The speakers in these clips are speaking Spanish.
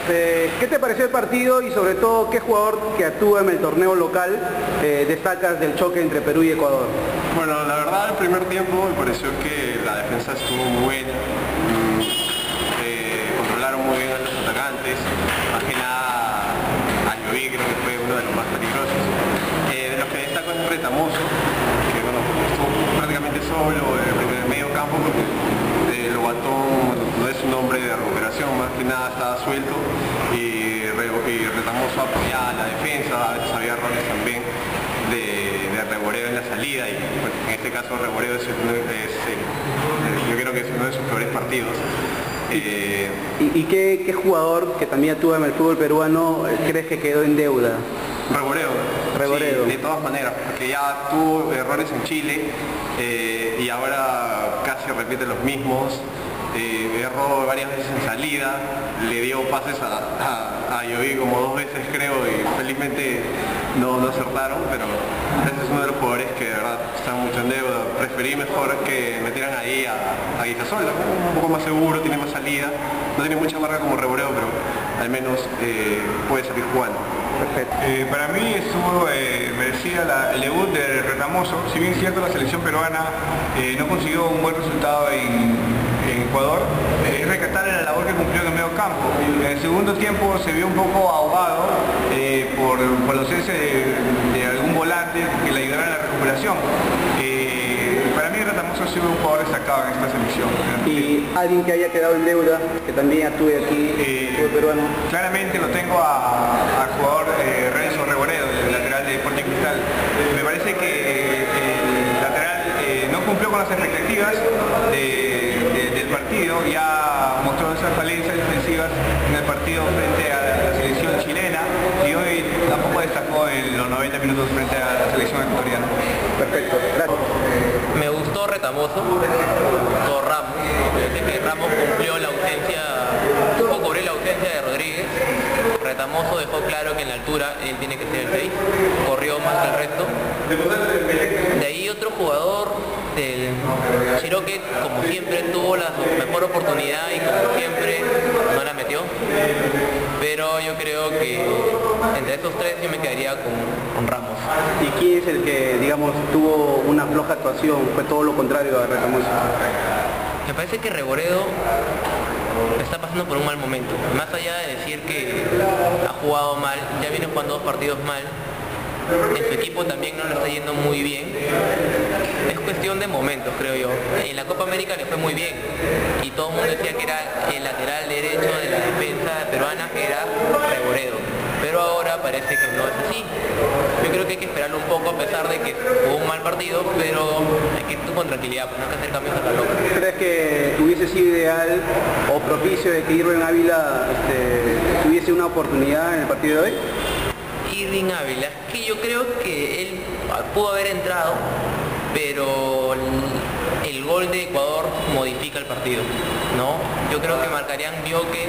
¿Qué te pareció el partido y sobre todo qué jugador que actúa en el torneo local destacas del choque entre Perú y Ecuador? Bueno, la verdad el primer tiempo me pareció que la defensa estuvo muy buena, controlaron muy bien a los atacantes, más que nada a Lloví creo que fue uno de los más peligrosos. De los que destaco es Retamoso, que bueno, estuvo prácticamente solo en el medio campo porque Lobatón no es un hombre de recuperación, más que nada estaba suelto y Retamoso apoyaba la defensa, a veces había errores también de Reboreo en la salida y bueno, en este caso Reboreo yo creo que es uno de sus peores partidos. ¿Y qué jugador que también actúa en el fútbol peruano crees que quedó en deuda? Reboreo. Sí, de todas maneras, porque ya tuvo errores en Chile y ahora casi repite los mismos. Erró varias veces en salida, le dio pases a Lloví como 2 veces creo y felizmente no acertaron, pero ese es uno de los jugadores que de verdad están mucho en deuda. Preferí mejor que metieran ahí a Guisasola, un poco más seguro, tiene más salida, no tiene mucha marca como Reboreo, pero al menos puede salir jugando. Perfecto. Para mí estuvo merecida el debut de Retamoso. Si bien es cierto la selección peruana no consiguió un buen resultado en Ecuador, es rescatar la labor que cumplió en el medio campo. En el segundo tiempo se vio un poco ahogado por la ausencia de algún volante que le ayudara en la recuperación. Para mí Retamoso ha sido un jugador destacado en esta selección. ¿Y alguien que haya quedado en deuda, que también actúe aquí en el fútbol peruano? Claramente lo tengo al jugador Renzo Reboreo, el lateral de Sporting Cristal. Me parece que el lateral no cumplió con las expectativas del partido, ya mostró esas falencias defensivas en el partido frente a la selección chilena y hoy tampoco destacó en los 90 minutos frente a la selección ecuatoriana. Perfecto, gracias. Me gustó Retamoso, me gustó Ramos, que Ramos cumplió la ausencia, supo cubrir la ausencia de Rodríguez. Retamoso dejó claro que en la altura él tiene que ser el 6, corrió más que el resto. De ahí otro jugador del Chiroque, como siempre tuvo la mejor oportunidad y como siempre no la metió, pero yo creo que entre esos 3 yo me quedaría con Ramos. ¿Y quién es el que, digamos, tuvo una floja actuación? Fue todo lo contrario a Retamoso. Me parece que Reboreo está pasando por un mal momento. Más allá de decir que ha jugado mal, ya viene jugando 2 partidos mal, en su equipo también no lo está yendo muy bien. Es cuestión de momentos, creo yo. En la Copa América le fue muy bien y todo el mundo decía que era el lateral derecho de la defensa peruana, era Reboreo, pero ahora parece que no es así. Yo creo que hay que esperarlo un poco a pesar de que jugó un mal partido, pero hay que ir con tranquilidad, pues no hay que hacer cambios a la loca. ¿Crees que hubiese sido ideal o propicio de que Irving Ávila tuviese una oportunidad en el partido de hoy? Irving Ávila, es que yo creo que él pudo haber entrado, pero el gol de Ecuador modifica el partido, ¿no? Yo creo que Marcarián vio que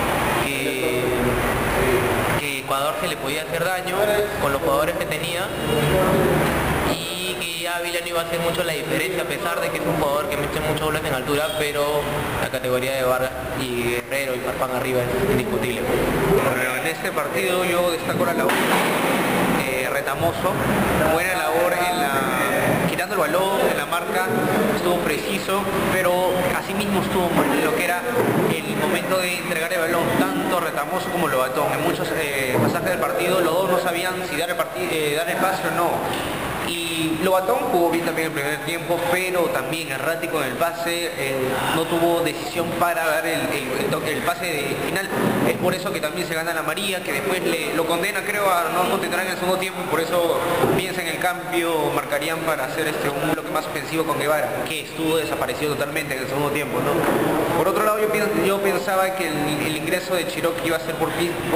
Ecuador se le podía hacer daño con los jugadores que tenía y que Ávila no iba a hacer mucho la diferencia, a pesar de que es un jugador que mete muchos goles en altura, pero la categoría de Vargas y Guerrero y Farfán arriba es indiscutible. Bueno, en este partido yo destaco la labor de Retamoso, buena labor quitando el balón en la marca, estuvo preciso, pero asimismo estuvo mal en lo que era el momento de entregar el balón, tanto Retamoso como Lobatón. En muchos pasajes del partido los dos no sabían si dar el pase o no. Y Lobatón jugó bien también el primer tiempo, pero también errático en el pase, no tuvo decisión para dar el pase final. Es por eso que también se gana la amarilla, que después lo condena, creo, a no continuar en el segundo tiempo, y por eso piensa en el cambio, Marcarían para hacer un bloque más ofensivo con Guevara, que estuvo desaparecido totalmente en el segundo tiempo, ¿no? Por otro lado, yo pensaba que el ingreso de Chiroque iba a ser por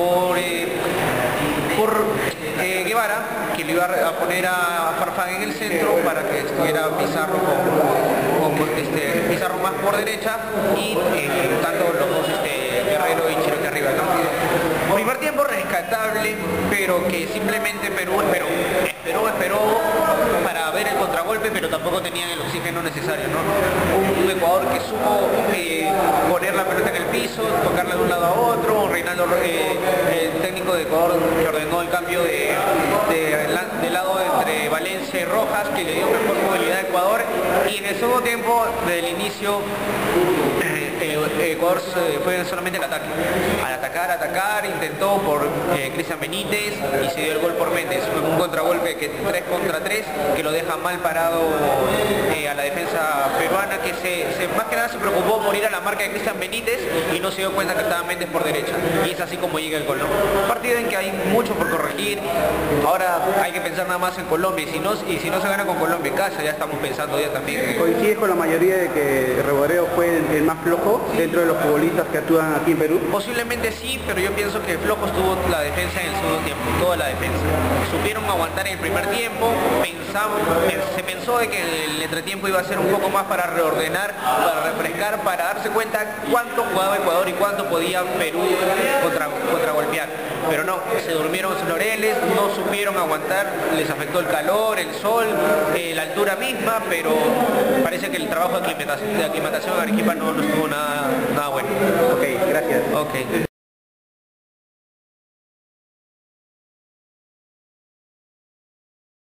Guevara, que le iba a poner a Farfán en el centro para que estuviera Pizarro Pizarro más por derecha y tanto los dos Guerrero y Chiroque arriba, ¿no? Primer tiempo rescatable, pero que simplemente Perú esperó para ver el contragolpe, pero tampoco tenían el oxígeno necesario, ¿no? Un Ecuador que supo poner la pelota en el piso, tocarla de un lado a otro, Reinaldo Fernando, el técnico de Ecuador, que ordenó el cambio de lado entre Valencia y Rojas, que le dio mejor movilidad a Ecuador, y en el segundo tiempo, desde el inicio, Ecuador fue solamente el ataque. Al atacar, intentó por Cristian Benítez y se dio el gol por Méndez. Fue un contragolpe que 3 contra 3 que lo deja mal parado a la defensa peruana, que más que nada se preocupó por ir a la marca de Cristian Benítez y no se dio cuenta que estaba Méndez por derecha. Y es así como llega el gol, ¿no? Un partido en que hay mucho por corregir. Ahora hay que pensar nada más en Colombia, y si no se gana con Colombia en casa, ya estamos pensando ya también. ¿Coincides con la mayoría de que Reboredo fue el más flojo dentro de los futbolistas que actúan aquí en Perú? Posiblemente sí, pero yo pienso que flojo estuvo la defensa en el segundo tiempo, toda la defensa. Supieron aguantar en el primer tiempo, se pensó de que el entretiempo iba a ser un poco más para reordenar, para refrescar, para darse cuenta cuánto jugaba Ecuador y cuánto podía Perú contragolpear. Pero no, se durmieron sus laureles, no supieron aguantar, les afectó el calor, el sol, la altura misma, pero parece que el trabajo de aclimatación de Arequipa no estuvo nada bueno. Ok, gracias. Ok.